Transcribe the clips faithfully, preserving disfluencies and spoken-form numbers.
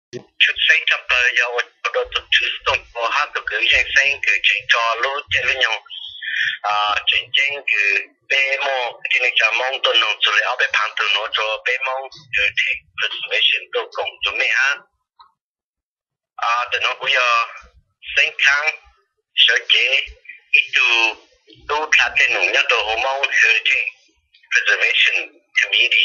chút xây tập giờ ở đó tụt chút tụt vào hát tụt cứ chơi xây cứ chơi trò lú chơi với nhau à chơi chơi cứ bé mò thì này chả mong tụi nó rồi ao bé phẳng tụi nó cho bé mong rồi thì preservation tụi cùng tụi mẹ ha à tụi nó bây giờ sinh khang sở chế ít tụ tụ khá cái nụ nhất đồ mong heritage preservation committee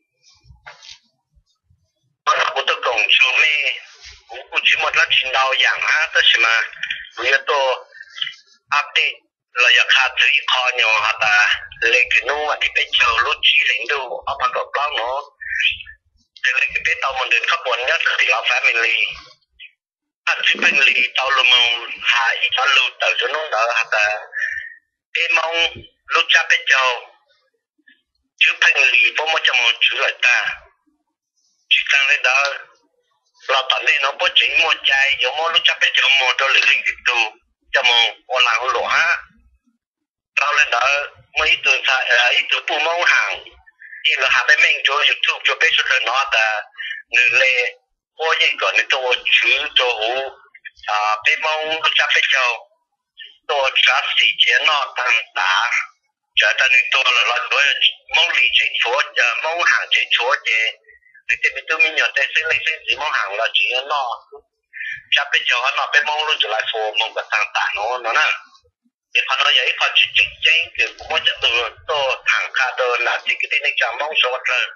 我都讲说咩，我我只么啦听到样啊，但是嘛，我要多 update 了要看这一块呢，哈达，那个弄啊，你别叫路机领导，啊，把个plan喏，这个别到门的ขบวนเนี่ย是老 family， 啊，这 family 到了门还一条路到就弄到哈达，别忙路家别叫，这 family 不么就么出来的。chỉ cần lên đó là tận đây nó bố trí một chai giống một lúc chắc phải cho một đôi lịch lịch tụ cho một con làng lụa ha sau lên đó mấy từ xa ít từ bù mông hàng thì là hạ bên mình cho YouTube cho biết số nó là người lệ có gì còn người tôi chú tôi hú à bên mông lúc chắc phải cho tôi trả sĩ chế nó tăng đá trở thành tôi là loại đối mông lì chế chúa mông hàng chế chúa chế thì mình tôi mình nhận thấy sinh linh sinh gì mong hàng là chỉ nó chắc bây giờ nó bên mong luôn trở lại phù mong cái tăng tạ nó nó nè thì họ nói vậy họ chỉ chính chính thì cũng có chất từ to thẳng cả đồ là chỉ cái tên chẳng mong số vật rồi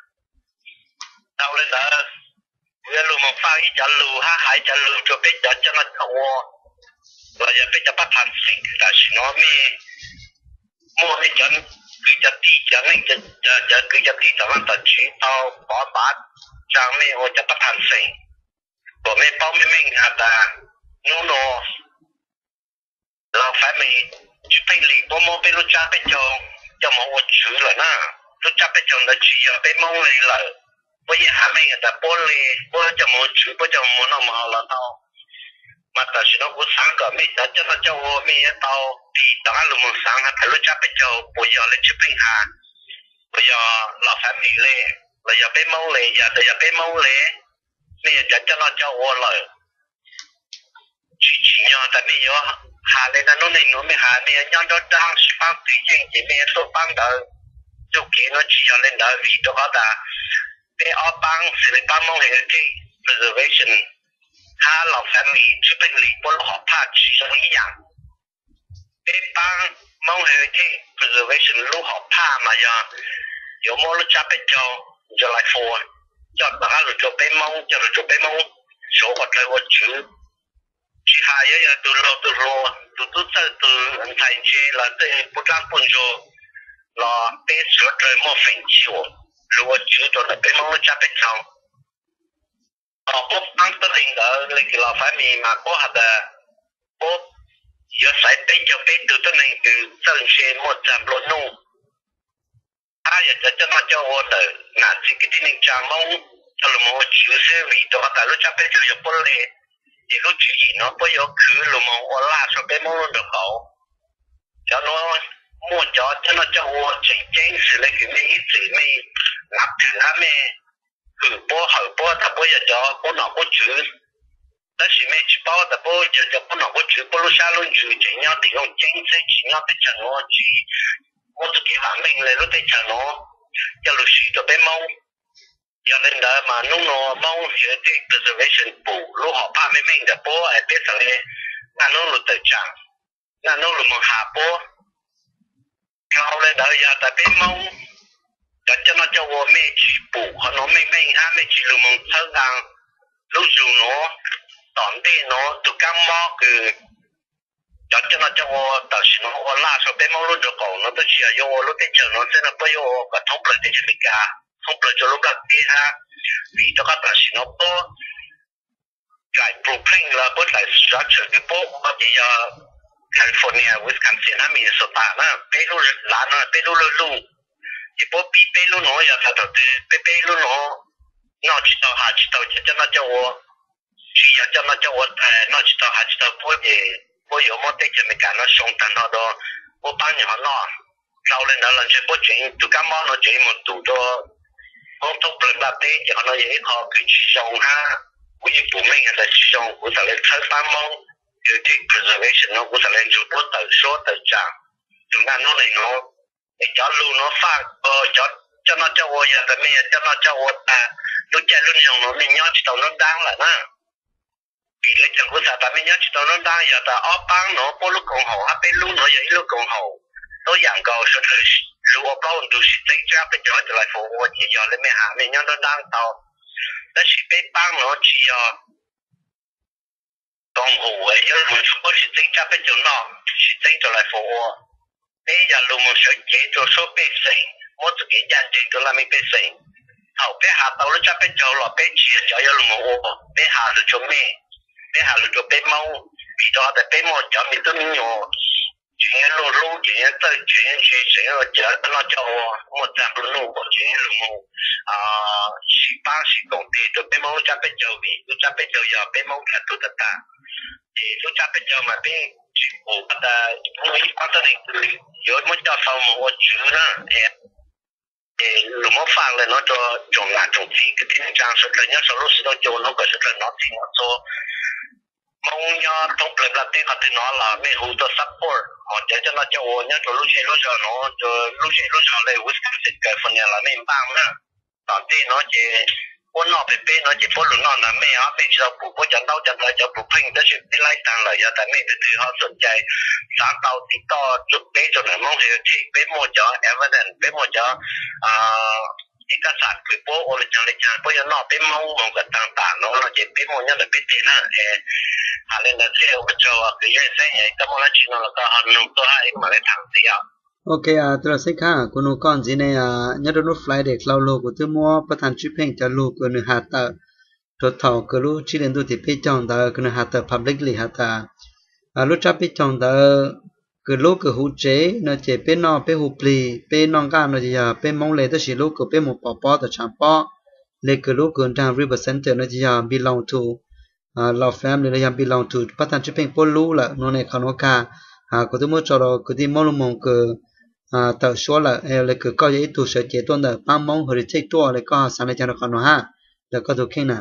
sau lên đó bây giờ luôn một pha ít chả lù ha hải chả lù cho biết cho cho nó thua rồi giờ bây giờ bắt thành sinh là chỉ nó mi mua cái chân cứ chặt đi chặt này chặt chặt cứ chặt đi chặt làm tận chỉ tao bỏ bát trang mẹ họ chặt bắt thành sinh của mẹ bao mẹ mình hả ta nô nô là phải mình chỉ phải lì bố mô bên lúc cha bên cho cho mọi người chữ là na lúc cha bên cho nó chỉ ở bên mông này là bây giờ hả mình ta bố lì bố cho mọi chữ bố cho mọi nó mà là tao mà ta chỉ nó cũng sáng cả mình ta cho nó cho mình tao thì đó là một sáng hả lúc cha bên cho bây giờ lên chụp hình hà bây giờ là phải mình lên là giờ bên mông lên giờ giờ bên mông lên mình giờ cho nó cho ô lời chỉ chỉ nhau tại bây giờ hà lên nó này nó mới hà mình nhau cho đang bằng tự nhiên chỉ mình tôi bằng đó dù kia nó chỉ cho lên đó vì đó là để ở bằng sự bằng mong heritage preservation hà là family chụp hình lý bốn họ phát chỉ cho ý dạng để bằng mong heritage preservation lúc họ phát mà giờ nếu mà lúc chấp cho cho lại phù cho ta lúc cho bé mong cho cho bé mong số hoạt lại hoạt chữ chỉ hai giờ từ lâu từ lâu từ từ từ từ anh thấy chứ là từ bút lăng bút rồi là bé sửa rồi một phần chiều rồi chữ cho là bé mong nó chấp cho ở bút lăng tự hình đó là cái là phải mình mà có hạt là bút giờ sai bé cho bé từ từ này từ chân xe một trăm lỗ nung ai giờ cho nó cho họ là nãy chỉ cái tin chẳng mong cho là một chữ sẽ vì đó tại lúc chấp cho cho bố lệ thì lúc chữ gì nó bây giờ cứ là một họ la cho bé mong được hậu cho nó mua cho cho nó cho họ chỉ chính sự là cái mấy sự mấy ngập từ hả mẹ cứ bố hậu bố ta bây giờ cho bố nào bố chữ đó là mẹ chỉ bảo ta bố cho cho bố nào bố chữ bố lúc sau luôn chữ chỉ nhau thì không chính sẽ chỉ nhau để cho nó chỉ một cái bản mình là lúc đấy chờ nó cho luật sư cho bé mong giờ lên đó mà nung nó mong sẽ thì preservation bù lúc họ ba mấy mình đã bố ở biết rằng là là nó luật tự trạng là nó luật một hạ bố sau lên đó giờ tại bé mong đã cho nó cho vô mẹ chỉ bù họ nó mấy mình ha mẹ chỉ luật một thơ rằng lúc dù nó tỏn đi nó từ cam mò cứ cho cho nó cho họ tạo sự nó họ la sau bé mong luôn được còn nó tới chiều vô lúc tới chờ nó sẽ là bây giờ cả thông lợi để cho mình cả thông lợi cho lúc đó đi ha vì cho các tạo sự nó có cái blueprint là có cái structure cái bộ mà bây giờ California, Wisconsin, ha Minnesota nó bé luôn là nó bé luôn luôn cái bộ bị bé luôn nó giờ thật bé bé luôn nó nó chỉ tao hạ chỉ tao cho nó cho họ chỉ cho nó cho họ nó chỉ tao hạ chỉ tao bố về bố yếu một tí cho mình cả nó sống tận nó đó bố bán nhỏ nó sau lên đó là sẽ bố chuyện tụi cá món nó chỉ một tụ cho không thông bình là tí cho nó dễ họ cứ chỉ sống ha quý phụ trong của sản lên thơ ba mong heritage preservation nó của sản lên chủ tốt từ số từ trạng chúng ta nó này nó để cho lưu nó pha ờ cho cho nó cho ô giờ tại mình cho nó cho ô ta lúc chạy lúc nhiều nó mình nhớ chỉ tao nó đáng là na vì lấy chẳng của sản tại mình nhớ chỉ tao nó đáng giờ ta ở bang nó có lúc còn hậu hay bên lúc nó vậy lúc còn hậu tôi dạng cầu số thời lưu ở bao nhiêu sự tích ra bên chỗ lại phụ ô chỉ giờ lên mình hạ mình nhớ nó đáng tao đó chỉ bên bang nó chỉ giờ còn hậu ấy giờ mình có sự tích ra bên chỗ nó sự tích trở lại phụ ô bây giờ lúc mình sẽ chế cho số bê sinh mỗi thứ cái giá trị đó là mình bê sinh hậu bé hạ tàu nó chắc bé châu là bé chia cho yêu lúc mình ô bé hạ là cho mẹ bé hạ là cho bé mau vì đó là bé mau cho mình tôi nhỏ chuyện lô lô chuyện tới chuyện chuyện chuyện ở chợ nó cho một trăm lô của chuyện lúc mình à sĩ ba sĩ công ty tôi bé mau chắc bé châu vì tôi chắc bé châu giờ bé mau là tôi tất cả thì tôi chắc bé châu mà bé ồ ta tôi bắt đầu này giờ mới cho sau một chữ nữa thì lúc mà phang lên nó cho trồng lại trồng gì cái tiếng trang xuất lên nhớ sau lúc nó cho nó có xuất lên nó thì nó cho mong nhớ trong lần là tên họ thì nó là mấy hồ tôi support họ cho cho nó cho ô nhớ cho lúc chơi lúc giờ nó cho lúc chơi lúc giờ này Wisconsin California là mấy bang nữa còn tên nó chỉ quân nó bị bị nó chỉ phun lửa nó là mấy họ bị sao phụ phụ trận đấu trận lại cho phụ huynh đó chỉ đi lấy tăng lại giờ tại mấy từ từ họ sụn chạy sáng tàu thì to chụp bé cho nên mong thì chỉ bé mua cho evidence bé mua cho à cái cái sản phẩm bố ô lịch chẳng lịch chẳng bây giờ nó bé mong mong cái tăng tản nó là chỉ bé mua nhất là bé tiền á hà lên là theo cái chỗ cái gì thế này cái món là chỉ nó là cái hàng nông tôi hay mà lấy thằng gì à ok à tôi là sách khác của nó con gì này à nhớ được nó fly để cloud lô của tôi mua bắt thành chip hình cho lô của nó hạt tờ rồi thầu cái lô chỉ đến tôi thì biết chọn tờ cái nó hạt tờ publicly hạt tờ à lúc chấp biết chọn tờ cái lô cái hỗ chế nó chỉ bên nó bên hỗ pli bên non gan nó chỉ à bên mong lấy đó chỉ lô cái bên một bỏ bỏ tờ chẳng bỏ lấy cái lô cái trang river center nó chỉ à belong to à law family nó chỉ belong to bắt thành chip hình bốn lô là nó này không có cả à có tôi mua cho đó cái gì mong mong cái à tao số là là cứ có những tổ chức chế tuần đó ba mong hồi chạy tua là có sáng nay cho nó còn nó ha là có tổ chức nào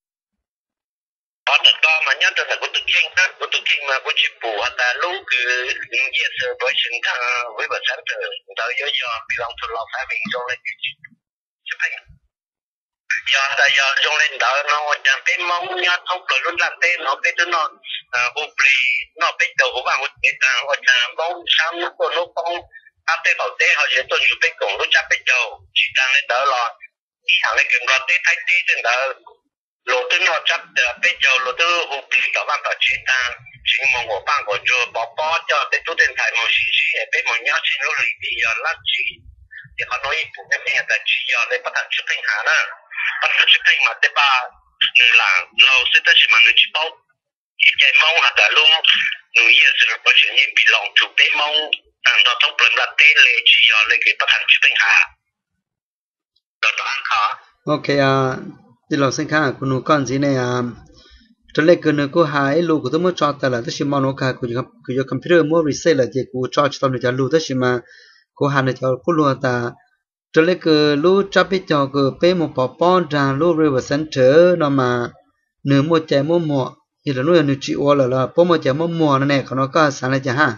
có được có mà nhớ được là có tổ chức đó có tổ chức mà có chịu bù hoặc là lúc cứ những cái sự với sinh thang với vật sản từ tới giờ giờ bị lòng thuộc lòng phải mình rồi cái chụp hình giờ tại giờ trong lên đó nó chẳng biết mong nhớ không rồi luôn làm tên nó biết nó hụp lì nó biết đầu của bạn một cái thằng hoặc là mong sáng nó có nó không áp tế bảo tế họ sẽ tuân chủ bên cùng lúc chấp bên đầu chỉ đang lên đó là hàng lên kiểm đoàn tế thay tế trên đó lộ tư nó chấp bên đầu lộ tư hụp lì các bạn bảo chế ta chính một của bạn của chùa bỏ bỏ cho tới tu đến thầy một xí xí ở bên một nhớ xin lỗi bây giờ lát chỉ thì họ nói phụ cái này là chỉ giờ lên bắt đầu chụp hình hả nè bắt đầu chụp hình mà tế ba người làm lâu sẽ tới mà người chỉ bao cái cái mong hoặc là luôn người yêu sẽ có chuyện gì bị lòng chụp bên mong anh đó thông tin là tên lệ chỉ giờ lệ cái bắt hành chụp hình hả rồi đó anh khó ok à thìเราsinh khá của nó con gì này à cho nên cái nó có hai lô của tôi mới cho ta là tôi chỉ mong nó cả của cái cái computer mới reset là chỉ của cho cho tôi lô tôi chỉ mà của hai này cho của lô ta cho nên cái lô chấp biết cho cái bé một bỏ bỏ ra lô river center nó mà nửa một trái một mùa thì là nuôi nửa triệu là là bỏ một trái một mùa này còn nó có sáng này chả ha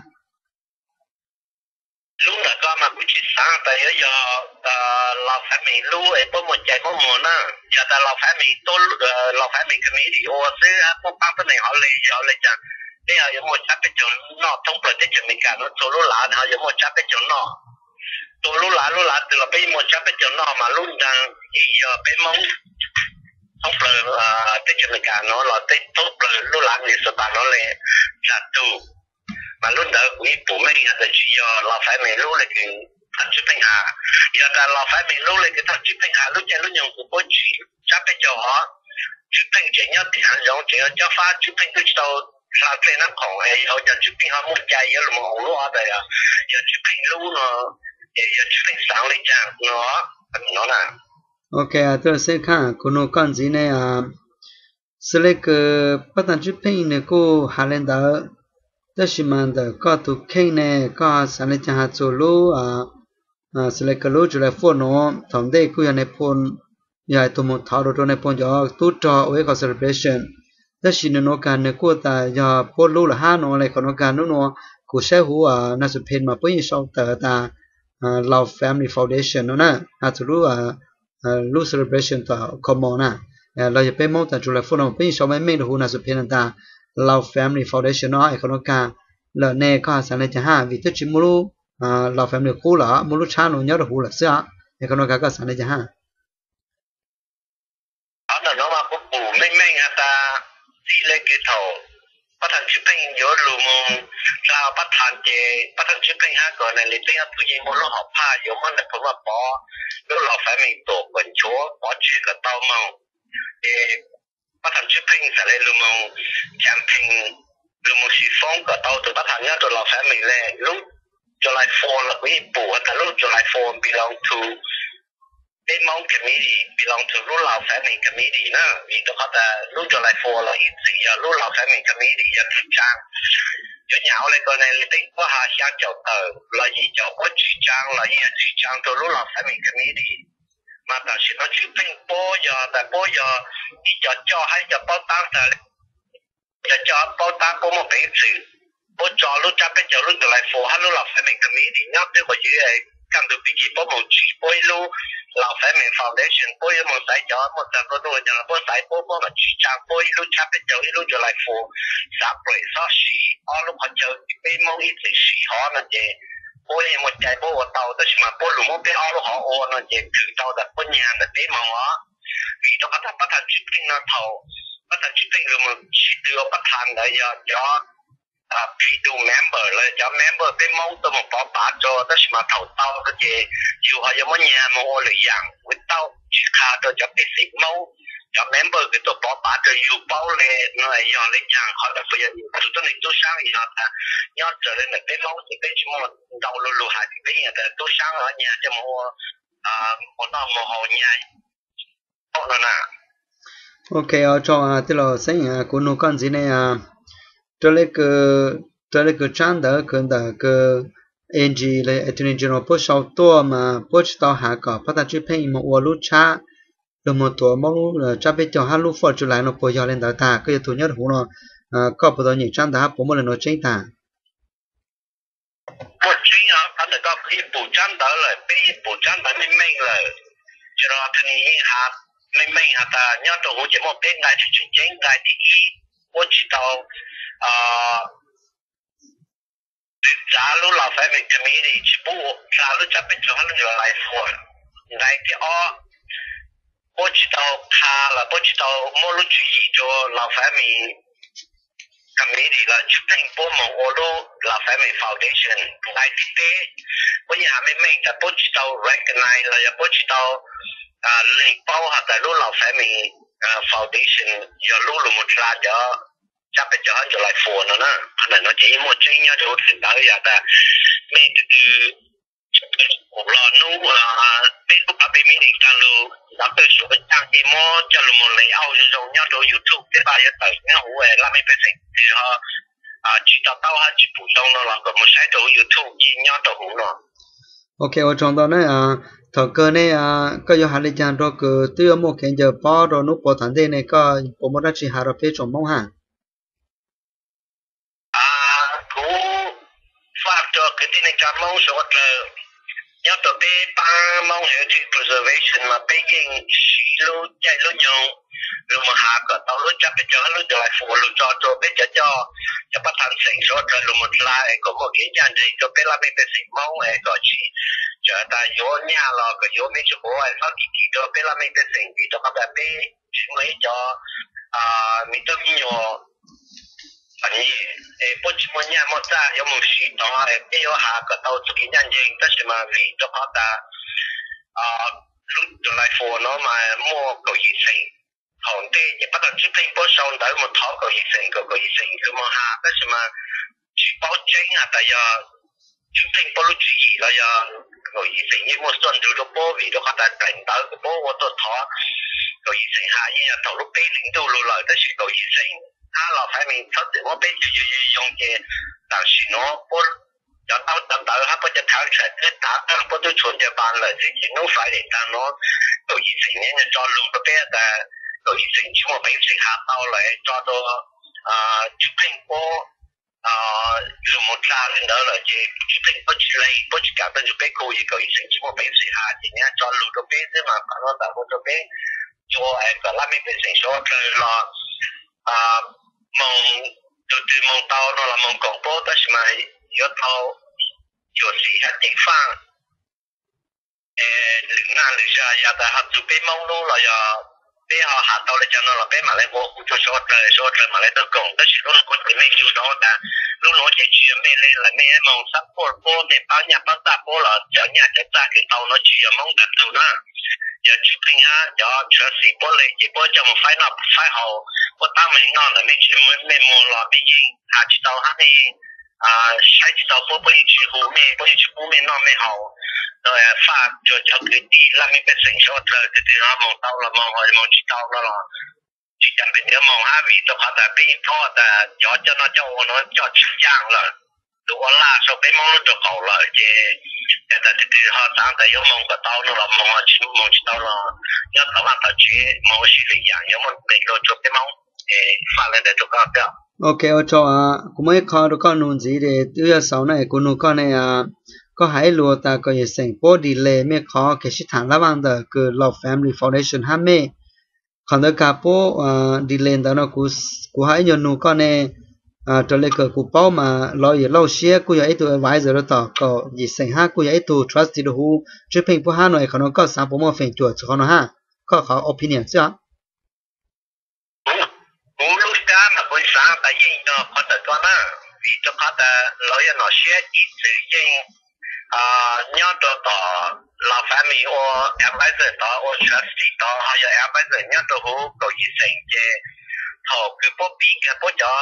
lúc đó có mà cũng chỉ sáng tại giờเราphải mình lưu ấy có một chạy một mùa nữa giờ taเราphải mình tôiเราphải mình cái mấy đi ô xứ có bao cái này họ lấy họ lấy chẳng bây giờ một chắc cái chỗ nó thông qua cái chỗ mình cả nó số lúa lá họ giờ một chắc cái chỗ nó số lúa lá lúa lá từ là bây một chắc cái chỗ nó mà luôn đang thì giờ bây mong thông qua cái chỗ mình cả nó là cái thông qua lúa lá người số ta nó lấy trả tù mà lúc đó cũng bố mẹ là chỉ giờ là phải mình lưu lại cái thật chụp hình hà giờ ta là phải mình lưu lại cái thật chụp hình hà lúc chơi lúc nhiều của bố chỉ chắc cái chỗ họ chụp hình chỉ nhớ thì hắn giống chỉ cho pha chụp hình cái đầu làm cái nó còn ấy họ cho chụp hình họ một chạy giờ là một hổ lúa đây à giờ chụp hình lưu nó giờ chụp hình sáng lên trang nó nó là ok tôi sẽ khá của nó con gì này à sẽ lấy cái bắt đầu chụp hình này cô hà lên đó đó là mà đó có tụ kênh này có sản xuất hàng số lô à à sẽ lấy cái lô cho lại phun nó thằng đây cứ này phun giờ tụi mình tháo đồ này phun cho tụt cho với cái celebration tất nhiên nó càng nếu cô ta giờ bố lú là ha nó lại còn nó càng nó nó cô sẽ hú à nó sẽ phê mà bây giờ sau tờ ta Love Family Foundation nó nè à tụi lú à lú celebration ta common nè là giờ bây mong ta chủ là phun nó bây giờ sau mấy mấy đồ hú nó sẽ phê ta Love Family Foundation nó ai còn nó càng là nè có sản này chẳng hạn vì tất chỉ mua Love Family cũ là mua cha nó nhớ được hú là sao ai còn nó càng có sản này chẳng hạn nó mà cũng bù mấy mấy người ta chỉ lấy cái thầu bắt thành chụp hình nhớ lù mông sao bắt thành chế bắt thành chụp hình ha còn này lấy tiếng hát tự nhiên một lúc học pha giống như là cũng là bỏ lúc lọ phải mình tổ quần chúa bỏ chuyện cái tao mông để bắt thành chụp hình sẽ lấy lù mông camping lù mông xí phong cái tao từ bắt thành nhớ từ lọ phải mình lên lúc July fourth là cái bùแต่lúc July fourth belong to They Mount Committee belong to Rural Family Committee นะvì tôi có là lúc cho lại for là ít gì à Rural Family Committee là chủ trang cho nhau lại còn này tính có hai sáng chào tờ là gì chào có chủ trang là gì chủ trang cho Rural Family Committee mà ta sẽ nói chuyện tính bố giờ tại bố giờ đi cho cho hay cho bao tăng là cho cho bao tăng có một cái sự bố cho lúc cha bây giờ lúc cho lại for hay Rural Family Committee nhắc tới có gì ấy cầm được cái gì bố một chỉ bố luôn Love Family Foundation bố một sai cho một trăm đô đô cho bố sai bố bố là chỉ trang bố lúc chắp bên chỗ lúc cho lại phụ sắp rồi sao xí ở lúc họ chờ bên mong ít thì xí họ nó gì bố này một trái bố ở tàu đó mà bố lúc một bên ở lúc họ ô nó gì từ tàu đặt bố nhà đặt bên mong á vì đó bắt đầu bắt đầu chụp hình nó thầu bắt đầu chụp hình rồi mà chỉ đưa bắt thành để giờ cho à khiดู member เลยจะ member เป็นมองตัวมันปอปาจอแต่สมาเท่าเต้าก็เจอยู่เขายังไม่ยามองหรืออย่างวิเต้าชิคาตัวจะเป็นสิบมองจะ member คือตัวปอปาจะอยู่เป้าเลยหน่อยอย่างเล็กอย่างเขาจะพยายามตัวตัวนี้ตัวช่างอย่างแต่ยอดเจริญเป็นมองจะเป็นชั่วโมงดาวลุลุหายไปอย่างแต่ตัวช่างอะไรเนี่ยจะมองอ่าคนนอกมองเขาเนี่ยเพราะนั่นน่ะโอเคเอาจอที่เราเสียคุณนุกันสิเนี่ยตัวเล็กตัวเล็กจันเดอร์คือแต่คือเอ็นจีเลยอันนี้จะเราพูดชาวตัวมาพูดต่อหากับพัฒนาชีพให้มาวัวลูกช้าเราหมดตัวมองจะไปเจาะฮัลโหลฟอร์จุลัยเราปล่อยยาเล่นตาตาก็จะถูกยัดหัวเราก็ปวดตัวหนีจันตาผมไม่เลยเราเจ๊งตาหมดเจ๊งอ่ะท่านก็คือปูจันเดอร์เลยเป็นปูจันเดอร์ไม่ไม่เลยจะรอท่านนี้หาไม่ไม่หาแต่ยอดตัวหัวจะมองเป็นไงจะเจ๊งไงที่我知道啊，假如老family committee 全部假如这边就可能就来说，来的哦，我知道他了，我知道我路主义做老 family committee 了，就等于我们我路老 family foundation 来的的，我也还没没的，我知道 recognize 了，也不知道啊，领包下在路老 family 呃 foundation 要路路么出来的。จะไปเจอจะไล่ฝนนะนะขนาดนั้นจีมดเจียจะรู้ถึงได้ยังแต่ไม่คือผมรอนู้อ่าเป็นผู้พัฒน์มีในการรู้นักเตะสุดจังจีมดจะลงมาเลยเอาจะลงเนี่ยดูยูทูบได้ป่ะยังแต่เนี่ยหัวเอ๋เราไม่เป็นสิ่งที่เขาอ่าจีตาเต้าให้จีผู้ชงเราก็ไม่ใช่ดูยูทูบจีเนี่ยดูหูเนาะโอเค我讲到呢啊ถอเกินเนี่ยก็ยังหาได้จังตัวก็ตัวโมเข็นจะป้อเรานุปถันเดเนี่ยก็ผมว่าจะหาเราไปจมมองหา cho cái tin này cho mong số là nhớ tới bé ba mong heritage preservation mà bé yên xí lô chạy lô nhau rồi mà hạ cả tàu lô chắc cái cho lô cho lại phụ lô cho cho bé cho cho cho bắt thành sinh số rồi lô một lại có một cái nhà gì cho bé làm bé sinh mong ấy có chỉ cho ta vô nhà lo có vô mấy chỗ bố ấy phát kỳ kỳ cho bé làm bé sinh vì cho các bé chỉ mấy cho à mình tôi nhiều anh ấy bố trí một nhà một gia có một sĩ đó ấy bây giờ hạ cái tàu chụp hình nhân dân tất nhiên mà vì cho họ ta à lúc trở lại phố nó mà mua cầu gì sinh hòn tê thì bắt đầu chụp hình bố sau tới một tháo cầu gì sinh cầu cầu gì sinh rồi mà hạ tất nhiên mà chỉ báo chính à tại giờ chụp hình bố lúc gì là giờ cầu gì sinh như một tuần rồi bố vì đó họ ta đánh tới cái bố của tôi tháo cầu gì sinh hạ như là thầu lúc bé lính đâu lùi lại tới cầu gì sinh他老排名他我被就就用嘅，但是我我就到等到他不就跳出来，佢打他不都存着班了，之前我快啲但我到二成年就再弄個俾嘅， rồi sinh chỉ một mấy sinh hạ tàu lại cho tôi chụp hình cô dù một ra lên đó là chỉ chụp hình có chỉ lấy có chỉ cả bên chụp cái cô gì rồi sinh chỉ một mấy sinh hạ thì nhá cho lụt đồ bé thế mà còn nó tạo một đồ bé cho em còn làm mấy cái sinh số rồi là mong từ từ mong tàu nó là mong công bố đó mà yếu tàu有时还地方，诶，岭南路上也在合作被忙碌了呀，被好下到了讲到了被马来我我就说在说在马来都讲，但是如果你没有到的，如果这去没来了，没忙三波波呢，包年包大波了，叫人家在给到了去忙得到呢，要去拼啊，要全是波来，一波就唔快那快好，我当没那了，没去没没摸了，毕竟还知道他呢。啊，谁知道不不去后面，不去后面那没好，对啊，发就就佢啲那咪变成咗就就啲我望到啦，望我就望知道啦咯。就人哋就望下味道，佢就俾拖就有咗那就我那就出樣啦，如果拉手俾望就夠啦，即係就啲啲學生就有望個到啦，望我知望知道啦，有頭髮就住望是嚟樣，有冇嚟到做俾望誒發嚟就做個表。 ok ở chỗ à cũng mấy con được con nôn gì để từ giờ sau này cũng nôn con này à có hai lúa ta có thể sinh body lệ mấy khó cái sự thằng làm được cái Love Family Foundation ham mê còn được cả bộ đi lên đó nó cũng cũng hai nhiều nôn con này à trở lại cái cũng bao mà lo gì lo share cũng vậy tụi advisor đó có gì sinh ha cũng vậy tụi trust thì đủ chụp hình của ha nói còn nó có sáng bộ mà phèn chuột cho nó ha có khó opinion chứ mà buổi sáng tại vì nó có thể có nó vì cho có thể lối nó sẽ ít sự nhưng nhớ cho tỏ là phải mình ô em bây giờ tỏ ô stress thì tỏ hay là em bây giờ nhớ cho hú cầu gì sinh chứ thọ cái bố bị cái bố cho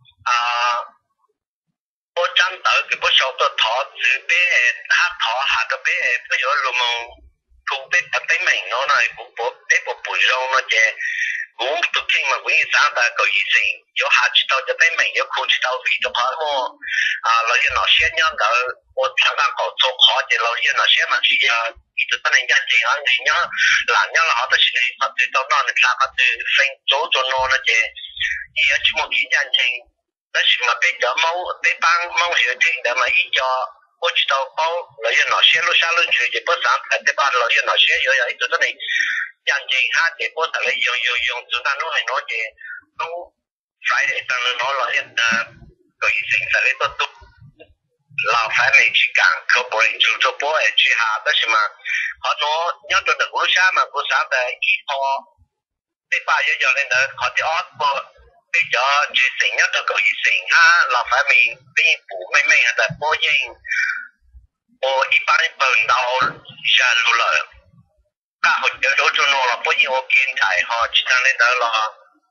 bố chăn tới cái bố sau tôi thọ từ bé hát thọ hạ cái bé bây giờ luôn mong thu bé tới mình nó này cũng bố bé bố bùi rau nó chứ我都听嘛，我一上的个医生，有下知道就被没有空知道为的话我啊，老爷那些年的我常常搞做好的，老爷那些嘛是要一直不能眼睛啊，人家男人了好多是呢，他对到那里看他对分做做那那些，也要去么去眼睛，但是嘛被叫猫被帮猫学听的嘛一叫。我知道包老爷那些路下路去就不上台，对吧？老爷那些有有一直在那。眼睛下嘅波特咧用用用做單攞係攞嘅，都 Friday 當攞攞一誒個醫生實咧都都老翻未去講，佢本嚟做做波誒去下，但是嘛，可攞因做得古沙嘛，古沙嘅醫科，啲巴一樣咧，佢啲安波比較住成一個個醫生下，老翻未邊補咩咩係就波應，我一般笨到下路啦。cả hồi giờ đó cho nó là bao nhiêu kiến thái họ chỉ đang lên đó là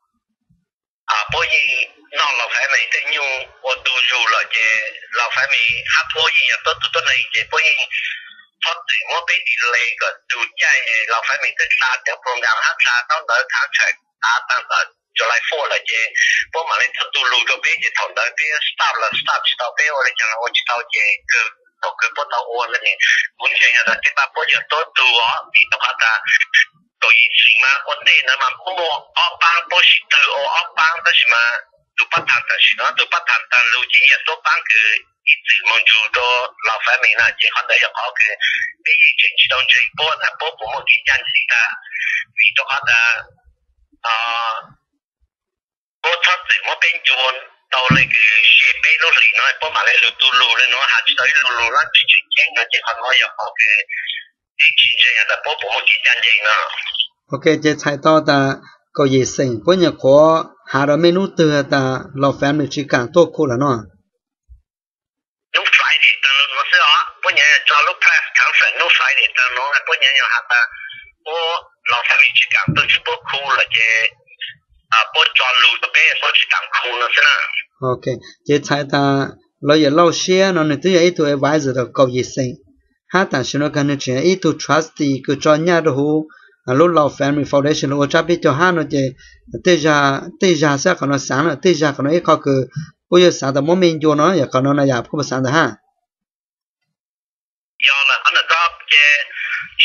à bao nhiêu nó là phải mình tự nhiên我读书了这老phải mình hát bao nhiêu tốt tốt này这bao nhiêu phát triển mỗi bên đi lên cái chủ chạy老phải mình tự sát cho program hát sát đó đỡ tháng chạy đã tăng tới cho lại phô là ce bao mà lên tu lù cho bên ce thằng đó bên stop là stop chỉ tao bên rồi chẳng là我知道这个tao cứ bắt đầu ôn lên muốn chơi là cái ba bao giờ tốt tu á thì tao phát ra tôi以前嘛我哋呢嘛不我我帮不是对我我帮但是嘛都不谈但是呢都不谈但如今也都帮佢一直望住到老翻面啦即係可能有好嘅你以前知道這波但波不冇見人事啦vì tôi phát ra à我出嚟我邊做到你嘅設備都嚟咯，幫埋你路到路咧，我下次到路路啦，之前整嘅即係我有學嘅，啲前程人就幫幫我見真正啦。 ok จะใช้ต่อแต่ก็ยิ่งสิ่งพวกนี้ขอหาเราเมนูเตือแต่เราแฟนมีชีการตัวคู่แล้วเนาะลูกไฟเด็ดแต่เราเสียอ่ะพวกนี้จะลูกแพร่ทั้งแฟนลูกไฟเด็ดแต่เราพวกนี้ยังหาแต่พวกเราแฟนมีชีการตัวที่พวกคู่ละเจ啊，不抓路的呗，不去当空了是呢。 OK， 这才他老爷老些，那你都要一头 advisor 的高医生，他但是呢，可能只一头 trustee 个专业的户，啊，老老 family foundation 我这边叫他呢，这对下对下些可能散了，对下可能一靠个，不要散的莫名就呢，也可能呢也不不散的哈。 要了，可能到这。全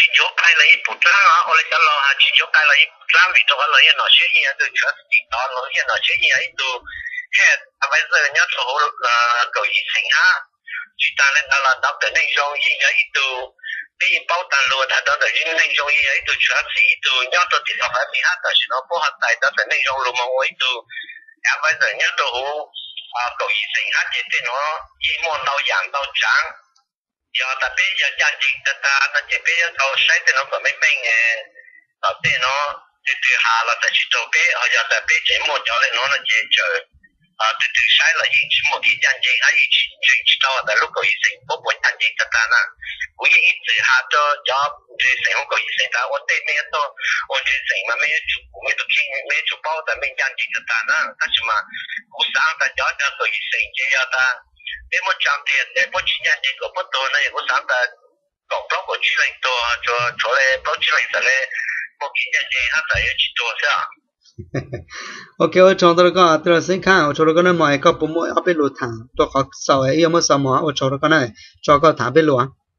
chỉ chỗ cái là ít bút lang á, ở đây cho lo ha chỉ chỗ cái là ít bút lang vì chỗ cái là ít nó sẽ gì á, từ chỗ thì đó nó ít nó sẽ gì á, từ hết à bây giờ nhớ số là cầu y sinh ha, chỉ ta lên đó là đọc đến内容gì á, từ cái bao tàn luôn là đó là những内容gì á, từ chỗ thì từ nhớ từ thì nó phải bị hát,但是nó不好带到的内容了嘛，我từ à bây giờ nhớ số à cầu y sinh ha, chỉ để nó chỉ muốn đào养đào trắng. giờ ta bây giờ gia đình ta ta nó chỉ bây giờ tàu xây thì nó có mấy mấy nghề ở bên nó từ từ hà là ta chỉ tàu bé ở giờ ta bây giờ một chỗ này nó là dễ chờ à từ từ xây là những chỉ một cái gia đình hay chỉ chỉ chỉ tàu là lúc có ý sinh bố bố gia đình ta ta nè cũng như ít từ hà cho cho từ sinh không có ý sinh ta ở đây mấy cái to ở từ sinh mà mấy chủ mấy chủ kinh mấy chủ bao ta mấy gia đình ta ta nè ta chỉ mà cũng sáng ta cho cho có ý sinh chỉ cho ta để một trăm tiền để một chi nhánh của bất tổ này cũng sáng ta có blog của chi lãnh tổ cho cho lại blog chi lãnh sẽ một chi nhánh gì hết tại chỉ tổ sao ok ở trong đó có từ sinh khang ở trong đó có nơi mọi có bộ mỗi ở bên lúa thẳng tôi có sau ấy yêu mất sau mà ở trong đó có này cho có thả bên lúa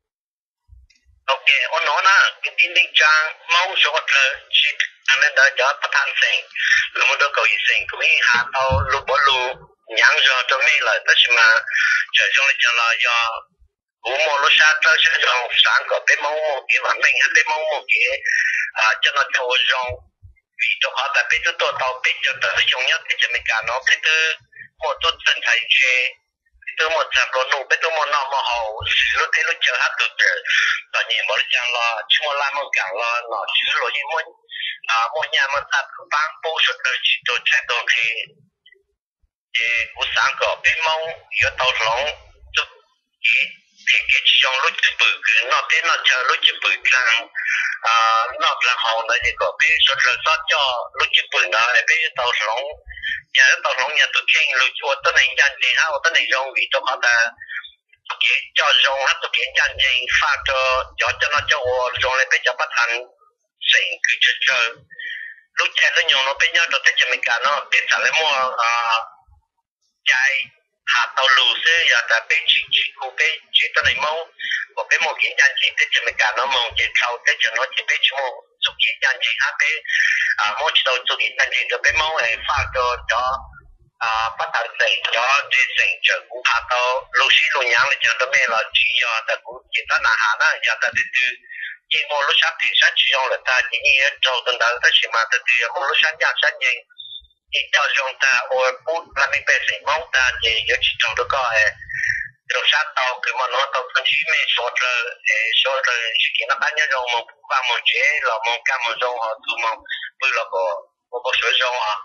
ok ở nó nè cái tin định trang mau số là chỉ anh nên đã cho phát thanh sinh lúc đó có ý sinh cũng như hạt tàu lúc bỏ lúa nhang cho cho mấy là tất mà chờ trong này chẳng là do cú mua lúc sát tới sẽ cho sáng có cái mông một cái và mình hay cái mông một cái à cho nó thô rong vì cho họ tại bây giờ tôi tàu bây giờ tới dùng nhất cái cho mình cả nó bây giờ một chút chân thấy chê tôi một chạm đồ nụ bây giờ một nọ mà hậu lúc thế lúc chờ hát từ từ và nhìn một chẳng là chúng làm một cả là nó chỉ là những món à một nhà một tập bán bố xuất đời chỉ tôi chắc tôi thì我三个被猫有到龙，就给给给其中路子不个，那边那条路子不干，啊，那边好那一个被说是啥叫路子不那被到龙，也到龙也都听路，我都能讲的哈，我都能用为都好的，给叫用他都给讲的发着，叫叫那叫我用来被叫不谈，成个就就路车都用了被叫到在这边干了，别啥来么啊。chạy hạ tàu lù xe giờ ta bé chỉ chỉ khu bé chỉ tới này mông và bé một cái danh chỉ tới cho mình cả nó mông chỉ sau tới cho nó chỉ bé chỉ một chục cái danh chỉ hát bé à mỗi đầu chục cái danh chỉ cho bé mông này pha cho cho à bắt đầu dậy cho để dậy cho cũng hạ tàu lù xí lù nhang để cho nó bé là chỉ giờ ta cũng chỉ tới là hạ đó giờ ta từ từ chỉ một lúc sáng thì sáng chỉ dùng là ta chỉ như trâu tuần đầu ta chỉ mà từ từ một lúc sáng giờ sáng nhanh thì cho chúng ta ở bút là mình phải sử dụng ta thì có chỉ trong đó có rồi sát tàu cái mà nó tàu phân chí mình số là số là cái nó bán nhau rồi mà qua một chế là một cam một dòng họ thu mà bây là có có số dòng à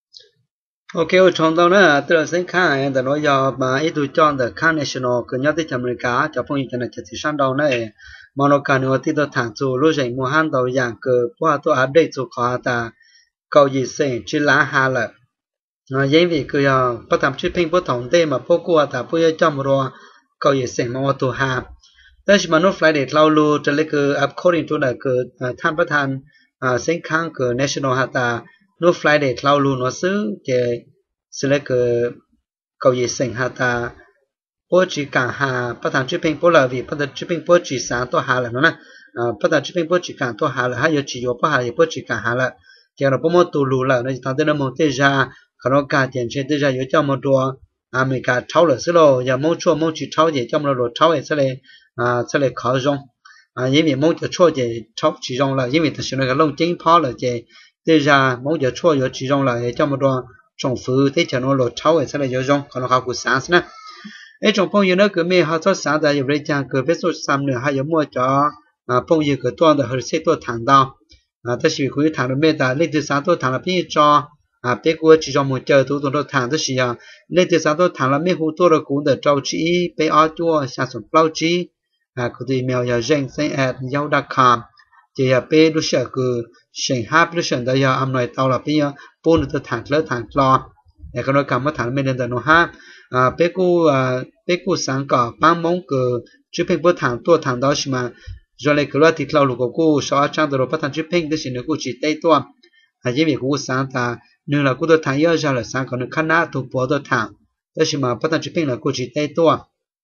ok ở trong đó nữa từ là sinh khang ấy là nó do mà ít tuổi chọn được khang national cái nhớ tới America cho phong như thế này chỉ sang đầu này mà nó cả nữa thì tôi thẳng chủ lúc rảnh mua hàng đầu dạng cơ qua tôi update chủ khó ta cầu gì sinh chỉ lá hà là nó dễ vì cứ giờ bắt thầm chữ pin bắt thống tê mà bố qua ta bố cho một rồi cầu gì sinh mà tu hà đó là nó phải để lâu lu cho lấy cái according to là cái tham bắt tham sinh khang cái national hà ta nó phải để lâu lu nó xứ cái xứ lấy cái cầu gì sinh hà ta bố chỉ cả hà bắt thầm chữ pin bố là vì bắt thầm chữ pin bố chỉ sáng to hà là nó nè bắt thầm chữ pin bố chỉ cả to hà là hay chỉ có bố hà thì bố chỉ cả hà là cái nó bố một tu lù là nó thằng tên nó một tê ra còn nó cả tiền trên tê ra yếu cho một đùa à mình cả cháu là xí lô giờ mong chua mong chỉ cháu gì cho một đồ cháu ấy sẽ lấy à sẽ lấy khó rong à因为mong cho chua gì cháu chỉ rong là因为它是那个龙筋泡了这tê ra mong cho chua yếu chỉ rong là cho một đồ trồng phứ tê cho nó đồ cháu ấy sẽ lấy yếu rong còn nó học của sáng nè ấy trồng phong yếu nó cứ mê họ cho sáng tại yếu đây chẳng cứ vết số xăm nữa hay yếu mua cho à phong yếu cứ toan được hơi sẽ toan thẳng đau à ta chỉ khuyến thẳng được mê ta lên từ sáng tôi thẳng là biết cho à biết qua chỉ trong một chờ tôi tôi thẳng đó chỉ à lên từ sáng tôi thẳng là mê hú tôi là cũng được trâu chỉ bé ở chua sản xuất bao chỉ à có thể mail giờ rèn sẽ at yahoo chấm com chỉ là bé lúc sợ cứ sinh hấp lúc sợ đó giờ âm nói tao là bây giờ bốn tôi thẳng lớn thẳng lo để cái nó cầm mất thẳng mê lên từ nó ha à bé cô à bé cô sáng cả ba món cứ chụp hình bữa thẳng tôi thẳng đó mà rồi lại cái thì cloud của cô sau trang đồ bắt thành chụp hình đó là cô chỉ tay tôi à vì việc cô sáng ta nên là cô tôi thẳng giờ ra là sáng còn khăn nát tôi bỏ tôi thẳng đó là mà bắt thành chụp hình là cô chỉ tay tôi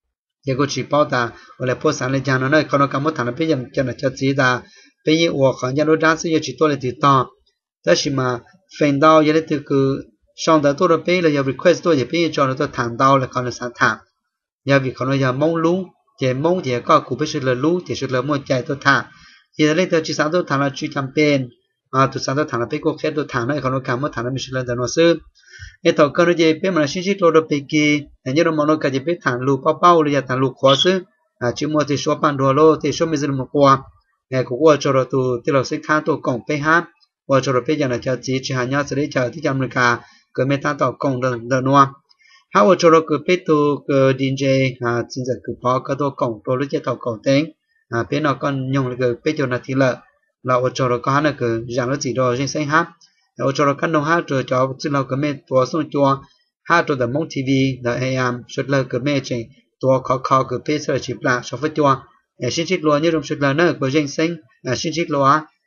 也个只包的，我来破三来讲了，那可能讲么谈了，别人讲了叫知的，别人我好像都当时也只多了点当，但是嘛，分到也得这个上的多了别了，要 request 多也别人叫了都谈到了，可能三谈，要为可能要蒙路，也蒙也ก็กูไปสุดละ路，也สุดละมั่วใจตัวทาง也เลยตัวจีสามตัวทางละจีจำเป็นอ่าตัวสามตัวทางละไปก็แค่ตัวทางนั่นเขาโน้การมั่วทางละไม่สุดละแต่โน้ซื้อไอ้ตัวก็เราจะเป็นมันชิ้นชิ้นตัวเราไปกี่อันนี้เรามองเราก็จะไปทางลูกเป้าๆหรือจะทางลูกขวาซื้ออ่าจิมัวที่ชัวปันดัวโลที่ชัวไม่ซื้อมันกว่าไอ้กูว่าจะเราตัวที่เราซื้อข้าวตัวกล่องไปห้าว่าจะเราไปอย่างนั้นจะจีจีหันยาจะได้เจอที่จำราคาเกิดไม่ตั้งต่อกล่องเดินเดินนัวถ้าว่าจะเราเกิดไปตัวเกิดดีเจอ่าจริงๆคือพอก็ตัวกล่องตัวหรือจะตัวกล่องเต็งอ่าเป็นเราก็ยงเลยเกิดไปจนนาทีละเราว่าจะเราก็หันเกิดอย่างเราจีดอใช่ไหมฮะเราจะเรากันน้องฮะจะจะซึ่งเราก็ไม่ตัวส่งจัวฮะตัวแต่มองทีวีแต่พยายามสุดเลยก็ไม่จริงตัวเขาเขาก็เป็นเสือจีบละชอบฟัดจัวเออชิ้นชิ้นรัวนี่รวมสุดเลยเนอะก็ยังเซ็งเออชิ้นชิ้นรัว